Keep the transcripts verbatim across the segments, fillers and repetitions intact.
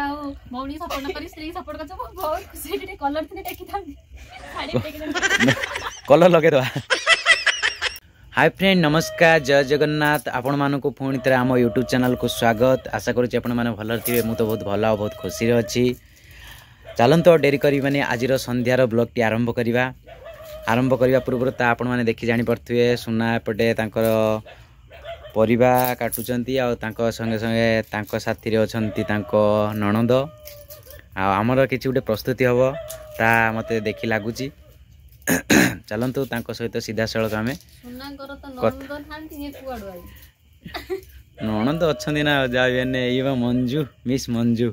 Mauni support करी स्त्री support कर बहुत खुशी टे कलर थिने टेकी थांदी साड़ी टेकी कलर लगे दवा। हाय फ्रेंड नमस्कार जय जगन्नाथ आपण मानक पुणी थे आम यूट्यूब चैनल को स्वागत। आशा करुच्ची आपण मैंने भल थे मुझे तो बहुत भल और बहुत खुशी अच्छी। चलत डेरी करी माने आज संध्यार ब्लॉग टी आरंभ करवा। आरंभ करने पूर्व ता आपण मैंने देखी जानी पड़े सुना एपटे तांकर परिवा काटुचंती आ तांको संगे संगे तांको साथी रे अछंती तांको ननद आ हमर किछि गुटे प्रस्तुति हबो ता मते देखि लागुची। चलंतु तांको सहित सीधा सळक आमे सुना कर त ननद थांती हे कुआडो आई ननद अछंती ना जावेने इवा मंजू मिस मंजू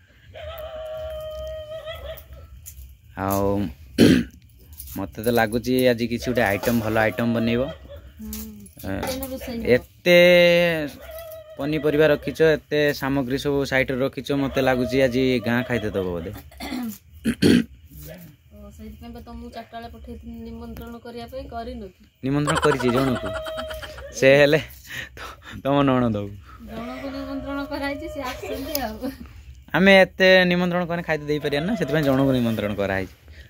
आ मते तो लागुची आज किछि गुटे आइटम भलो आइटम बनेबो। एते पनीपरिया रखीच एते सामग्री सब साइड रखीच मत लगुच आज गाँ खाईते दब बोधे निमंत्रण कर जन को से हेले तुम ननद आम एते निमंत्रण कर खाईते दे पारे ना से जन को निमंत्रण कराई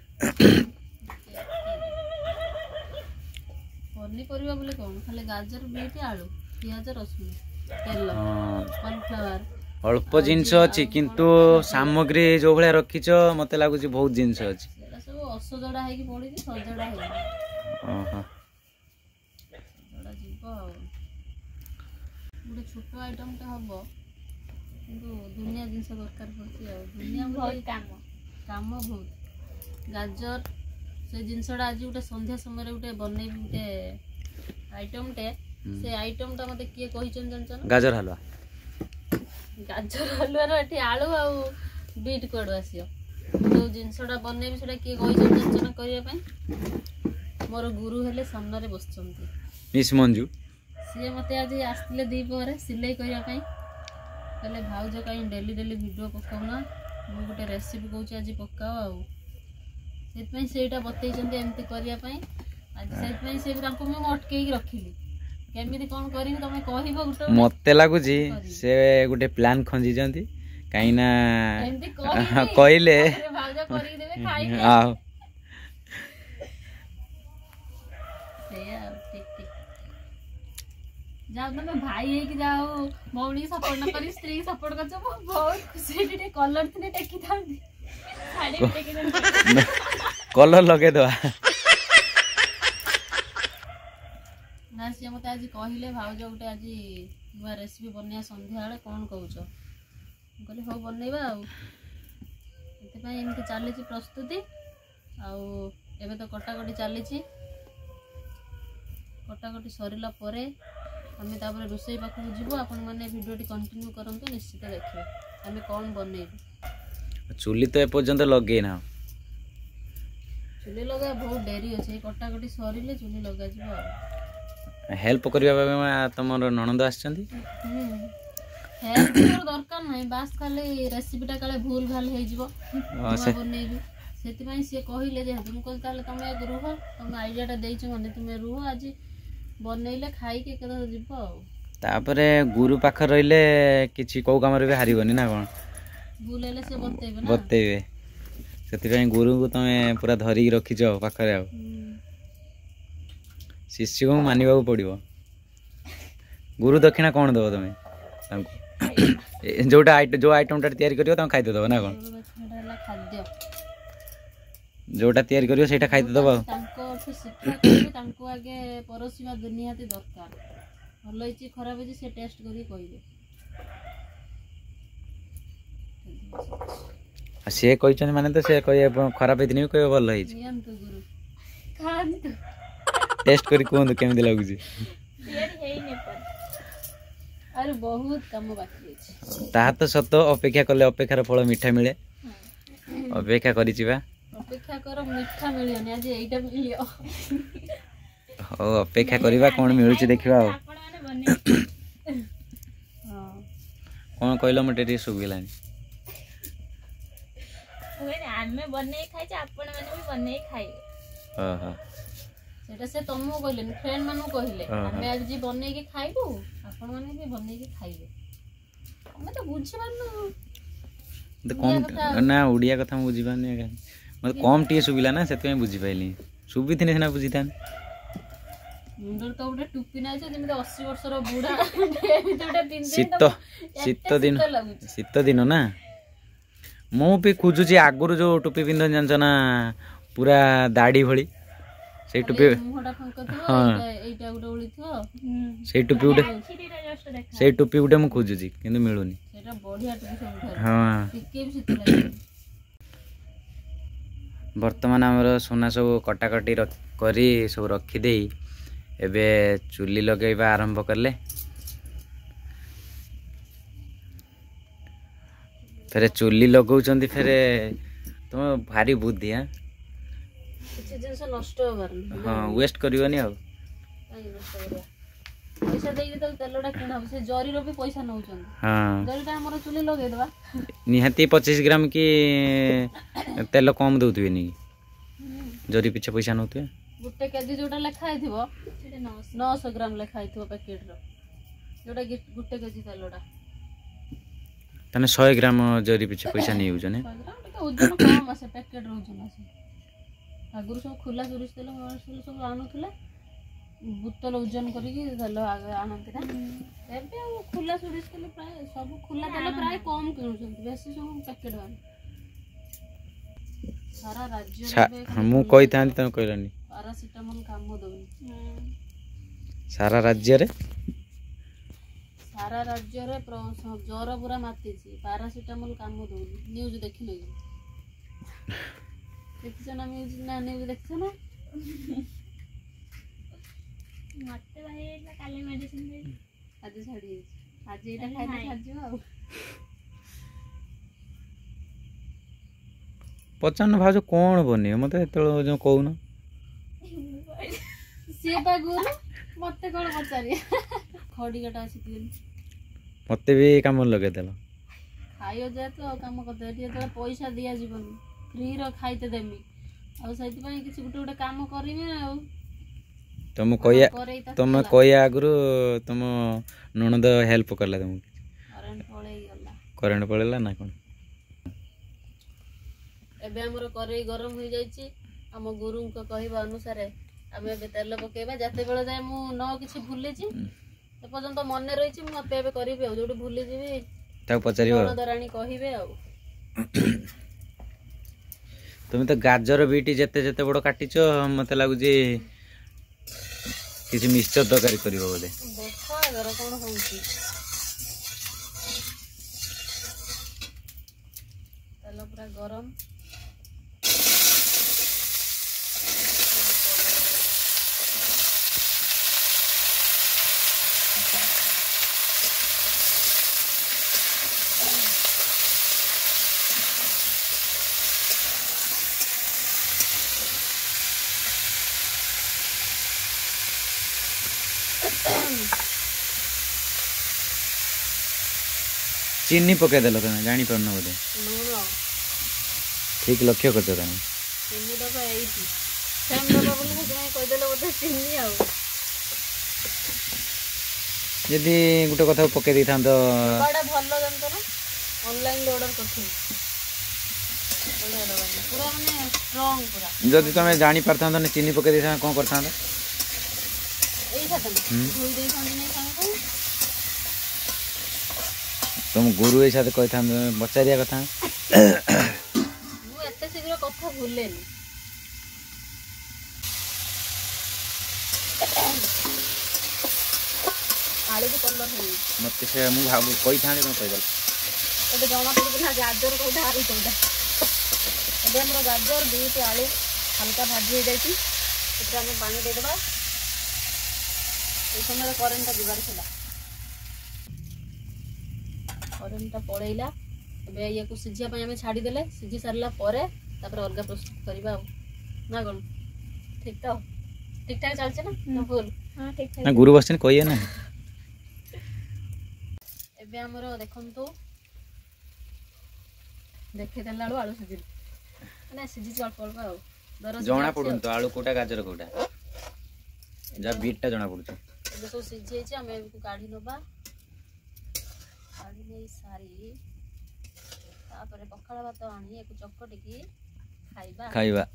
पनीपरिया बोले कौन खाली गाजर बीट आलू पियाज रसुन तेल कॉर्नफ्लावर अल्प जिनस अच्छी किंतु सामग्री जो भाया रखीच मत लगुच बहुत जिनस अच्छी सब असजड़ा है कि पड़ी सजड़ा है ओहो सजड़ा जीव गोटे छोट आइटम टा हम किंतु दुनिया जिनस दरकार पड़ती है दुनिया बहुत काम काम बहुत गाजर से जिनसटा आज गोटे संध्या समय गोटे बनई गोटे आइटम टे से आइटम टा मते किए कहिचन जानचन गाजर हलवा गाजर हलवा रो एठी आलू आ बीट कोड आसियो जो जिनसटा बनई सेटा किए कहिचन जानचन करिया पई मोर गुरु हेले सामने रे बसचंती मिस मंजू से मते आज आस्तिले दी परे सिलाई करिया पई कहले भाउज काई डेली डेली वीडियो पकाउना मु गोटे रेसिपी कहूची आज पकाओ आ सेतपई सेटा बतैचंती एमती करिया पई आज सेतपई से तांको मैं अटकेई रखिली केमिति कोन करिनि तमे कहिबो गुटे मते लागुची से गुटे प्लान खंजी जंती काईना कहले भाउजा करि देबे खाइ आ सेया ठीक ठीक जाओ तमे भाई है कि जाओ मौनी सपोर्ट करी स्त्री सपोर्ट करछ बहुत खुशी टे कलर थिने टेकी थांदी साड़ी टेकी कलर लगे दवा ना सी मते आज कहले भाउज गोटे आज नुआ रेसिपी बनिया संध्या बेले कौन कहूच कहले हो बनैबा आ एते एमती चली प्रस्तुति आउ एबे तो कटाकटी चली कटाकटी सरला परे आमे तापर रोसई पाखु जीवो आपण माने वीडियो टी कंटिन्यू करंतु निश्चित देखिबे आमे कौन बनैबे। चुली तो एपर्यंत लगे ना चुली लगा बहुत डेरी अच्छे कटाकटी सरिले चुली लगा जीवो हेल्प करबा तमर ननद आछंती हेल्प कर दरकार नाही बास खाली रेसिपी टा काले भूल भाल हे जीवो बनैबी सेति पई से कहिले जे तुम कहल ताले तमे एक रुह तमे आईडिया टा देइछ मने तुमे रुह आज बनैले खाई के कदा जीवो तापरे गुरु पाख रहिले किछि को काम रे हारिबनी ना कोन भूल हेले से बतैबे ना बतैबे से गुरु को तुम पूरा धरिकी रखीच पाखे आ शिष्य को मानवा पड़ो। गुरु दक्षिणा कौन दब तुम्हें जोटा जो आइटम टा तैयारी करियो तुम खाइते दब ना कौन खाद्य जोटा तैयारी करियो सेटा खाइते दब तांको शिक्षा करी तांको आगे परसिबा दुनियाती दरकार भल होइची खराब होइची से टेस्ट करी कहिबे से कहते माने तो से कह खराब होती कह भल टेस्ट करी कहतु केमी लगुच ता तो सत अपेक्षा कले अपेक्षार फल मीठा मिले अपेक्षा करिचिबा अपेक्षा कर मीठा मिलियनी आज एइटा मिलियो हो अपेक्षा करबा कोन मिलुची देखिबा हो कोन कहलो मटे रे सुगिलानी आमे बने खाइ छ आपण माने भी बने खाइ हां सेटा से तुमको कहले फ्रेंड मानु कहले आमे आज जी बने के खाइबो आपण माने भी बने के खाइबे हमें तो बुझी पारनु तो कम ना ओडिया कथा बुझी पानी मत कम टी सुबिला ना से बुझी पाइली सुबी थी ना बुझी था मुंडर तो गोटे टुपी ना जेମିତି अस्सी वर्षर बुढ़ा एमिति गोटे पिन शीत शीत दिन शीत दिन ना मु भी खोजुची आगुरु जो टोपी पिंधन जानछ ना पूरा दाढ़ी भली से टोपी मुहटा फंकथो एइटा गोटे ओळिथो से टोपी गोटे से टोपी गोटे मु खोजुची किंतु मिलुनी सेटा बढ़िया टोपी सब हां टिके भी शीत लागे वर्तमान हमर सोना सब कटाकटी करी सब रखी देई एबे चुली लगेबा आरंभ करले फेरे चुली लगौचंदी फेरे तुम भारी बुद्धि हां किछि जिंस नष्ट होबार हां वेस्ट करिवनी आ पैसा देई तो तेलडा किना से जरी रो भी पैसा नउचन हां जरीटा हमर चुली लगे देबा निहाती पच्चीस ग्राम की तेल कम दउतबे नी जरी पीछे पैसा नउतबे गुटे केजी जोटा लेखा आइथिबो सेटा नौ सौ ग्राम लेखा आइथिबो पैकेट रो जोटा गुटे केजी तेलडा तने सौ ग्राम जरी पीछे पैसा नहीं होजो ने सौ ग्राम तो ओजन कम आसे पैकेट रो ओजन आसे आगुर सब खुला सुरिस तेल मरसल सब आनुथले बोतल ओजन करिकि तेल आनंती ना एबे खुला सुरिस तेल प्राय सब खुला तेल प्राय कम किनुछन बेसी सब पैकेट वाला सारा राज्य रे मु कहि थांती तने कहलनी पैरासिटामोल काम दोनी सारा राज्य रे सारा राज्य रे ज्वर पूरा मातिछि पैरासिटामोल काम दोनी न्यूज देखि नै देखिछ ना न्यूज ना न्यूज देखिछ ना मते भाई एला काले मेडिसिन दे आज छाडी आज एटा खाइ खाजो आ पचान भाजो कोन बने मते एतलो जो कहून से बा गुरु मते कोन पचारी खडी गटा आसी दिन मते भी काम लगे देलो खाइयो जे तो काम करते एटी तो पैसा दिया जीवन फ्री रो खाइते देमी आ सहित पई किछि गुटे गुटे काम करिवे आ तुम कोया तुम कोया आगुरु तुम ननद हेल्प करला तुम करंट पळेई गला करंट पळेला ना कोन एबे हमर करेई गरम होई जाईची हम गुरु को कहबा अनुसार हम एबे तेल पकेबा जाते बेले जाय मु न किछि भूले छी ए पर्यंत मन रही छी मु आपे एबे करिबे आ जोडी भूले जीबे ता पचारिबो ननदराणी कहिबे आ तुम तो गाजर बीटी जेते जेते बड़ काटिचो मते लागु जे किसी मिक्सचर तरकारी करिवो बोले देखा घर कोन होउची तेल पूरा गरम चीनी पके देलो तने जानी पड़नो बोले लूण ठीक लक्ष्य करछो तने चीनी डबा एइटी सेम डबा बोले तुमे कहि देलो बोते चीनी आ यदि गुटे कथा पके दै थां तो बड़ा भल्लो जंतो ना ऑनलाइन ऑर्डर करथि बढ़िया डबा पूरा माने स्ट्रांग पूरा जदि तमे जानी परथां तो चीनी पके दै थां कोन करथां एई खातन धोई दे थां नै खाए तुम गुरु ए साथ कहि थां बचारिया कथा मु एते शीघ्र कथा भूलेनी आलू को कलर है मते से मु भाबु कहि थां कोन कहि गल एबे जमा पड़ी ना गाजर को धारी कोडा एबे हमर गाजर बीट आलू हल्का भाजी हो जाई एटा हम पानी दे देबा ए समय करंट दिबार छला करंट पड़ेला एबे या को सिझिया पय हमें छाडी देले सिझी सरला परे तापर अलगा प्रस्तुत करबा ना कोन ठीक तो ठीक ठाक चलछ ना ना बोल हां ठीक ठाक ना गुरु बसन कहिए ना एबे हमरो देखन तो देखे देला आलू आलू सिझी ना सिझी चल पड़बा आ दर जणा पडुन तो आलू कोटा गाजर कोटा जा बीट ता जणा पडुछ एबे तो सिझी छै हमें को काढी नबा काढी नै सारी तापर पखाड़ भात आनी एक चकटिकी खाइबा खाइबा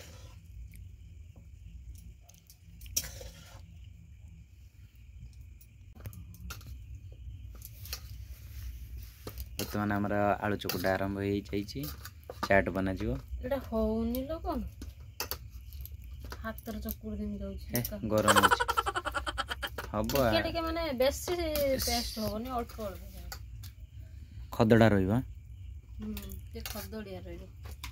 बर्तमान आमर आलू चकुटा आरंभ हो जाइए चाट बना जीवो एटा होउनी लो कोन हाथ रे चकुड़ दिन जाउची गरम होची हबो के टिके माने बेसी पेस्ट होबनी अल्प अल्प खदडा रहइबा हम्म ते खदडिया रहइबो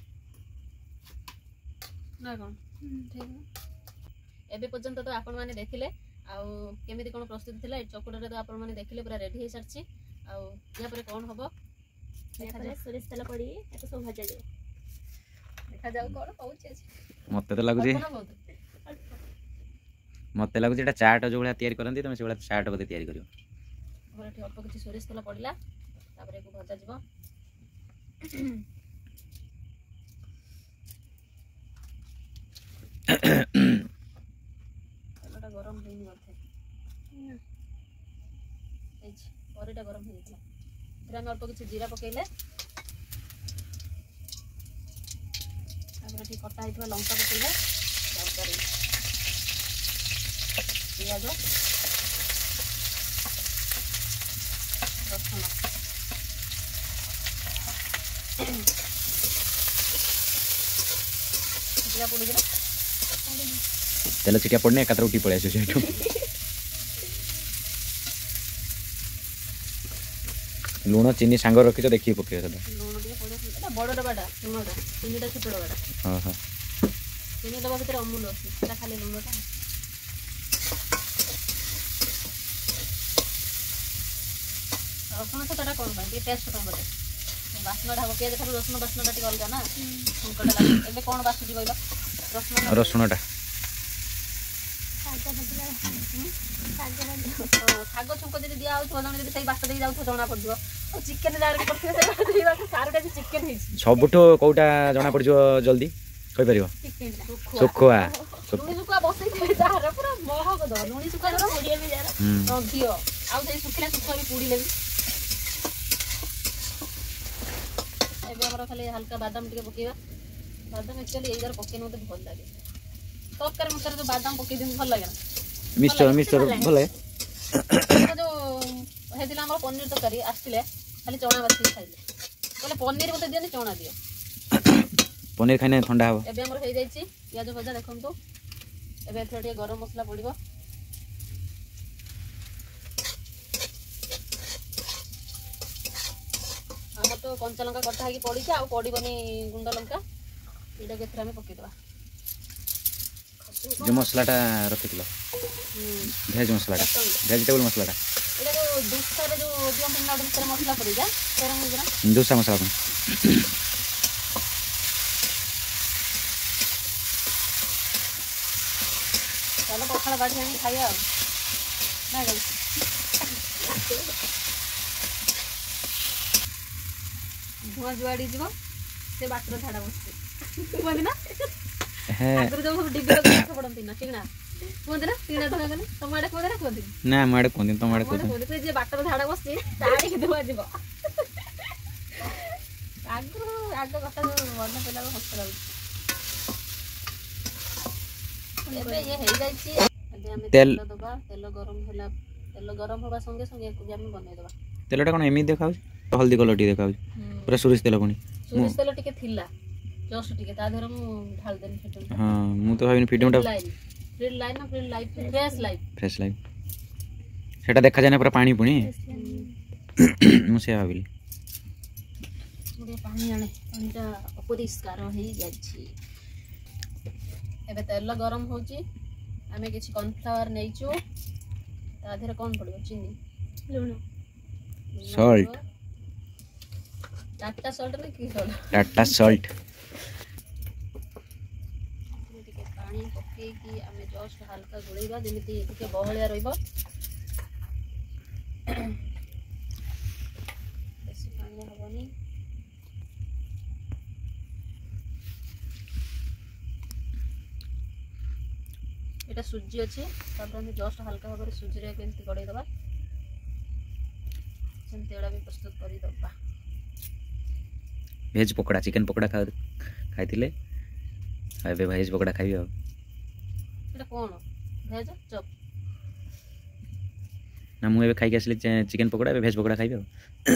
ना कोन ठीक एबे पर्यंत तो आपण माने देखिले आउ केमिति कोन प्रस्तुत थिला ए चकुड़ा रे तो आपण माने देखिले पूरा रेडी हे सरची आउ या पर कोन हबो देखा जाए सोरिष तेल पड़ी एतो सब भजा जाए देखा जाऊ कोन पहुंचे अछि मते तो लागु जे मते लागु जे एटा चाट जो भला तयारी करंती तमे से भला चाट बदे तयारी करियो हमरा एठी अल्प किछि सोरिष तेल पड़िला तापर एको भजा जीवो तेलटा गरम हेनी करथे एछि परेटा गरम हे गेला फिर हम अल्प किछि जीरा पकेइले तापर एठी कटा हितवा लंका पकेइले तरकारी पियाज रसुन जीरा पड़ी गेला तेल छिटिया पड़ने एकात्र उठी पड़े सेठू लुण चीनी सांग रखी देखिए पके लूण टिके पड़े एटा बड़ डबाटा लूणटा चीनीटा छोट डबाटा हां हां चीनी डबा भीतर अमूल अछि एटा खाली लूणटा रसुन छोटाटा कोन भाई टेस्ट कोन बते बासना ढाबो पियाज खाली रसुन बासनाटा टिके अलगा ना हुनकटा लागे एबे कोन बासुजी कहलो रसुन रसुनटा साग भजला साग भजला ଶାଗ ଛୁଙ୍କ ଯଦି ଦିଆ ହଉଥିବ ଜଣେ ଯଦି ସେଇ ବାଟ ଦେଇ ଯାଉଥିବ ଜଣା ପଡିଯିବ ଆଉ ଚିକେନ ଯାହାର କରିଥିବେ ସେ ବାଟ ଦେଇ ବାଟ ସାରଟା ବି ଚିକେନ ହେଇଛି ସବୁଠୁ କୋଉଟା ଜଣା ପଡିଯିବ ଜଲ୍ଦି କହି ପାରିବ ଶୁଖୁଆ ଲୁଣି ଶୁଖୁଆ ବସେଇଥିବେ ଯାହାର ପୁରା ମହକ ଦବ ଲୁଣି ଶୁଖୁଆ ଧର ପୋଡ଼ିଆ ବି ଯାହାର ଘିଅ ଆଉ ସେଇ ଶୁଖିଲା ଶୁଖୁଆ ବି ପୋଡ଼ିଲେ ବି ଏବେ ଆମର ଖାଲି ହାଲକା ବାଦାମ ଟିକେ ପକେଇବା ବାଦାମ ଆକ୍ଚୁଆଲି ଏଇ ଦ୍ୱାରା ପକେଇଲେ ମୋତେ ଭଲ ଲାଗେ ତରକାରୀ ମରକାରୀ ଯୋଉ ବାଦାମ ପକେଇ ଦିଅନ୍ତି ଭଲ ଲାଗେ ନା ମିକ୍ସଚର ମିକ୍ସଚର ଭଲ ଲାଗେ ଯୋଉ ହେଇଥିଲା ଆମର ପନିର ତରକାରୀ ଆସିଥିଲେ ଖାଲି ଚଣା ବାଛିକି ଖାଇଲେ କହିଲେ ପନିର ମୋତେ ଦିଅନି ଚଣା ଦିଅ ପନିର ଖାଇଲେ ଥଣ୍ଡା ହବ ଏବେ ଆମର ହେଇଯାଇଛି ପିଆଜ ଭଜା ଦେଖନ୍ତୁ ଏବେ ଏଥିରେ ଟିକେ ଗରମ ମସଲା ପଡ଼ିବ ଆମର ତ କଞ୍ଚା ଲଙ୍କା କଟା ହେଇକି ପଡ଼ିଛି ଆଉ ପଡ଼ିବନି ଗୁଣ୍ଡ ଲଙ୍କା ଏଇଟାକୁ ଏଥିରେ ଆମେ ପକେଇଦେବା जो मसलाटा रखिथिलो भेज मसलाटा वेजिटेबल मसलाटा एटा जो दूसरा रे जो दियो बिना दूसरा मसला पड़ी जा तेरा हो जरा दूसरा मसला को चलो पखाड़ बाटी आनी खाइया ना गई धुआं जुआड़ी जीव से बाटर झाड़ा बसते कहते ना आगर जो सब डिब्बी रख पड़ती ना टिकना कहते ना टिकना धुआं कने तुम आड़े कहते ना कहते ना माड़े कहते तुम आड़े कहते कहते जे बाटर झाड़ा बसती ताड़ी के धुआं जीव आगर आग कथा जो मन पेला हस लागु एबे ये हे जाईची एबे हम तेल दबा तेल गरम होला तेल गरम होबा संगे संगे को हम बनै दबा तेलटा कोन एमी देखाउ हल्दी कलर टी देखाउ पूरा सुरिस तेल कोनी सुरिस तेल टिके थिला जस्ट टिके ता धर मु ढाल देनी फेटो हां मु तो भाबिन फिडमटा फ्री लाइन ना free life fresh life fresh life सेटा देखा जाने पूरा पानी पुनी मु से भाबिली थोड़े पानी आने पानीटा अपरिष्कार हो जाछि एबे तेल गरम होची आमे किछि कॉर्नफ्लावर नेइचो ता धर कोन पड़ियो चीनी लूण सॉल्ट टाटा सॉल्ट ने की सॉल्ट टाटा सॉल्ट टिके पानी पके की आमे जस्ट हल्का गुळैबा जेमिति टिके बहलिया रहइबो बेसी पानी हबनी एटा सुजी अछि तापर हम जस्ट हल्का भाबरे सुजी रे केमति गडै दबा सेमति एडा भी प्रस्तुत करि दबा भेज पकोड़ा चिकेन पकोड़ा खा खाई ए भेज पकोड़ा खाइबे आ एटा कोन भेज चप ना मु ए खाई आसली चिकेन पकोड़ा ए भेज पकोड़ा खाइबे आ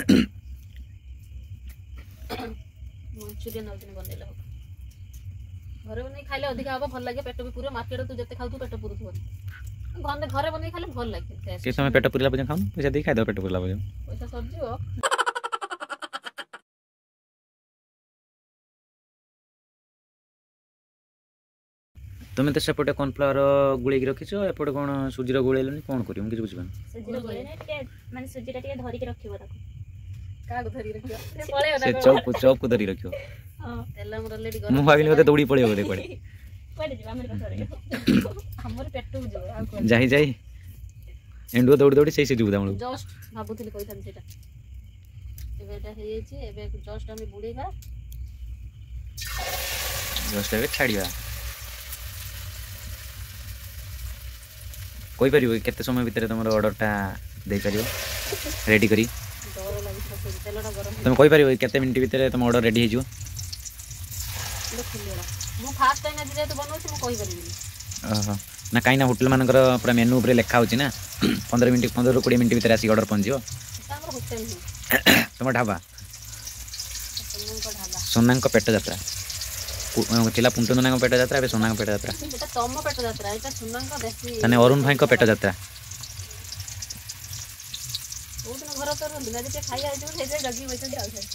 मंचूरियन आउदिन बनेला घरे बनै खाइले अधिक आबो भल लागे पेट भी पूरा मार्केट तू जते खाउ तू पेट पूरा थो घरे घरे बनै खाइले भल लागे के समय पेट पूरा बजे खाउ पैसा दे खाइ दो पेट पूरा बजे पैसा सब्जी हो तुम तो सेपटे कॉर्नफ्लावर गुड़े रखीच एपटे कौन सुजीर गुड़ेलनि कौन कर किसी बुझे सुजी गोळे ना टिके माने सुजी टा टिके धरि के रखिबो ताको काग धरि रखियो से पळे से चौक चौक को धरि रखियो हां तेला मोर ऑलरेडी मु भाबिली मते दौड़ी पळे होते कोडे कोडे जबा हमर कसरे हमर पेट बुझो आ को जाई जाई एंडो दौड़ी दौड़ी से से जुबदा हम जस्ट भाबुथिले कहिथान सेटा एबेटा हे छि एबे जस्ट हम बुड़ेबा जस्ट एबे छाड़िया कोई परिबो केते समय भीतर तुमर ऑर्डर टा दे परिबो रेडी करी डर लागि छ तेलटा गरम तुम कोई परिबो केते मिनिट भीतर तुम ऑर्डर रेडी हे जो देखिलेला मु फास्ट टाइम आज जेतु बनौ छि मु कहि परिबिनी ओहो ना काई ना होटल मानकर पूरा मेनू ऊपर लिखा होची ना पंद्रह मिनिट पंद्रह रु बीस मिनिट भीतर आसी ऑर्डर पहुंचियो हमर होटल नु तुम ढाबा सोनन को ढाबा सोनांग पेट यात्रा चिला पुंटुनांग पेट यात्रा ए सोनांग पेट यात्रा एटा तम पेट यात्रा एटा सोनन को देसी तने अरुण भाई को पेट यात्रा ओदिन घर तर बिना जे खाई आइ जो से जगी बैठन जाउ छै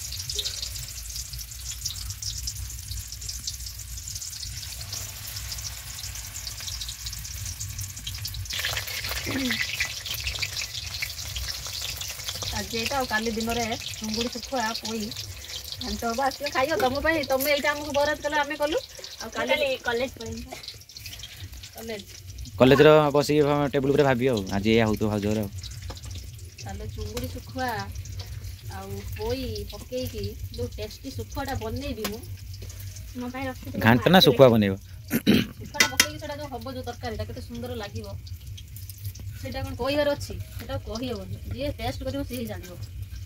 आज एटा काली दिन रे चुंगुड़ी सुखुआ पोई तो बस खाइयो तुम भाई तुम एटा हमको बरात कला हमें कलु आ काली कॉलेज पॉइंट कॉलेज कॉलेज रो बसी टेबल ऊपर भाबियो आज ए होतो हाजर ताले चुंगुड़ी सुखुआ आ पोई पकेई की जो टेस्टी सुखुआटा बनेबी मु मो भाई रखि घांट ना सुखुआ बनेबो सुखुआटा पकेई सेटा जो हबो जो तरकारीटा केते सुंदर लागिवो सेटा कोन कहियार अछि सेटा कहि हेबो जे टेस्ट करिवो से ही जानिवो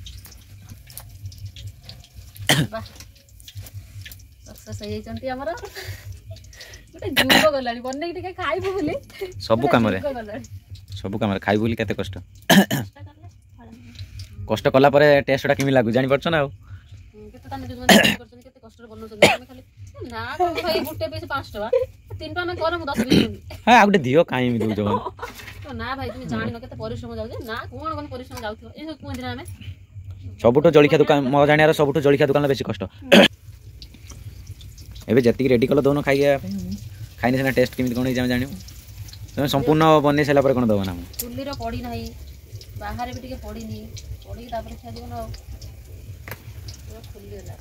वाह सक्सेस हे चंती हमर गोटे जुग गलानी बने के खाइबो बोली सब काम रे सब काम रे खाइ बोली केते कष्ट कष्ट कला परे टेस्टटा किमि लागु जानि परछ ना केते ताने जो करछन केते कष्ट बनौछन हम खाली ना भाई गुटे पीस पाँच टका तीन टका कर मु दस बीस हां आ गुटे दियो काई मि दउ जवन तो ना भाई तुम जानि न केते परिश्रम जाउ ना कोन कोन परिश्रम जाउथो ए सब कोन दिन हमें सबुठो जलिखा दुकान मो जानियार सबुठो जलिखा दुकान बेसी कष्ट एबे जति रेडी कलो दोनो खाइ गया खाइने सेना टेस्ट किमि कोन जाम जानियो तुम संपूर्ण बने सेला पर कोन दबो ना चुल्ली रो पड़ी नाही बाहर भी टिके पड़ी नी पड़ी तापर खा दियो ना पूरा खुल्ली होला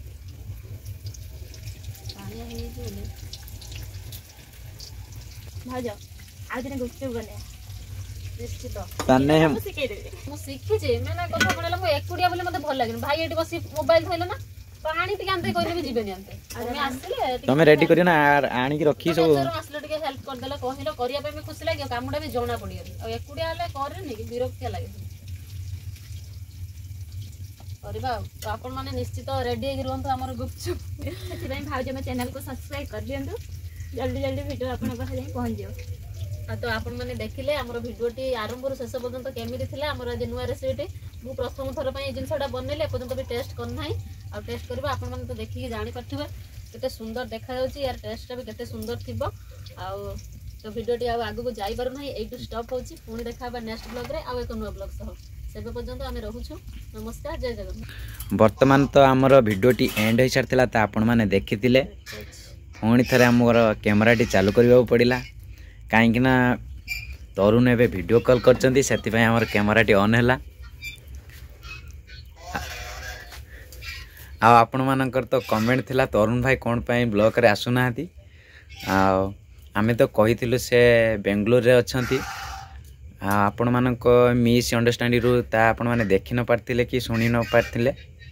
पानी हे जोले भाजो आ दिन गुपचुप बने निश्चित ताने हम सिखे देबे मु सिखि जे मैंने कथा पड़ला मु एकुडिया बोले मते भल लागन भाई एटी बसी मोबाइल थैले ना पानी टिके आनते कहले भी जीबेनी आनते हमें आसले तुम रेडी करियो ना आनी की रखी सब आसले टिके हेल्प कर देला कहिलो करिया पे भी खुशी लागियो कामडा भी जणा पड़ियो आ एकुडिया हले करनी कि विरक्ति लागे करबा तो आपण माने निश्चित रेडी हे रहंतो हमर गुपचुप सेति भाई भाउज में चैनल को सब्सक्राइब कर दियंतु जल्दी जल्दी वीडियो अपन पाखा जाई पहुंच जियो तो आपण माने देखिले हमर भिडियोटी आरंभ रु शेष पर्यंत केमिति थिला हमर आज नुआ रेसिपी मु प्रथम थर पई जिनसटा बननेले पर्यंत भी टेस्ट कर नाही आ टेस्ट करबा आपण माने तो देखि जानि परथिबे केते सुंदर देखा जाउची यार टेस्ट भी केते सुंदर थिबो आ तो भिडियोटी आ आगु को जाई पारु नाही एटू स्टॉप होची पुनी देखाबा नेक्स्ट ब्लॉग रे आ एक नुआ ब्लॉग सह सेबे पर्यंत आमे रहूछु नमस्कार जय जगन्नाथ वर्तमान तो आमर भिडियोटी एंड हो सारथिला त आपण माने देखिथिले पुणी थरे हमर कैमराटी चालू करबा पड़िला कहीं ना तरुण एवं वीडियो कॉल करचंती सेति पय हमर कैमराटी ऑन हैला आ आपण मानकर तो कमेंट थिला तरुण भाई कोन पय ब्लॉग रे आसु नाहती आ आमे तो कहिथिलु से बेंगलोर रे अछंती आ आपण मानक मिस अंडरस्टैंडिंग रु ता आपण माने देखि न पारथिले कि सुनि न पारथिले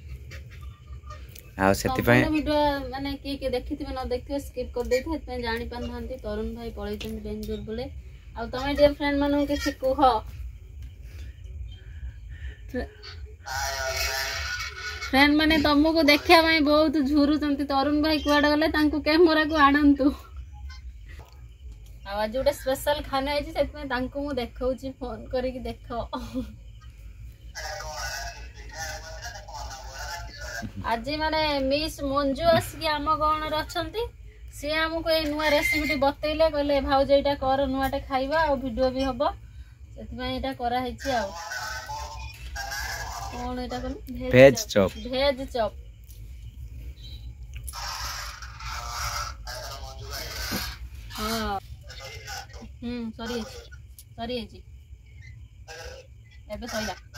आ सेति पय वीडियो माने की के देखिथिबे न देखिथिबे स्किप कर देथे त जानि पानथांती तरुण भाई पळैचन बेंगलोर बोले आ तमे डियर फ्रेंड मानु के कुह फ्रेंड माने तुमको देखा बहुत झुरुचंती तरुण भाई कुआडे गले तांको कैमरा को आनंतु आज गोटे स्पेशल खाना है से तांको मु देखाउची फोन करके देखो आज माने मिस मंजू आसिक आम गण रछंती सी आमको ये नुआ रेसिपी बतैले कहले भाउज एटा कर नुआटे खाइबा और वीडियो भी हबो सेति एटा करा हेछि आ कौन एटा कल भेज चॉप भेज चॉप हाँ हम्म सॉरी सॉरी जी एबे सइला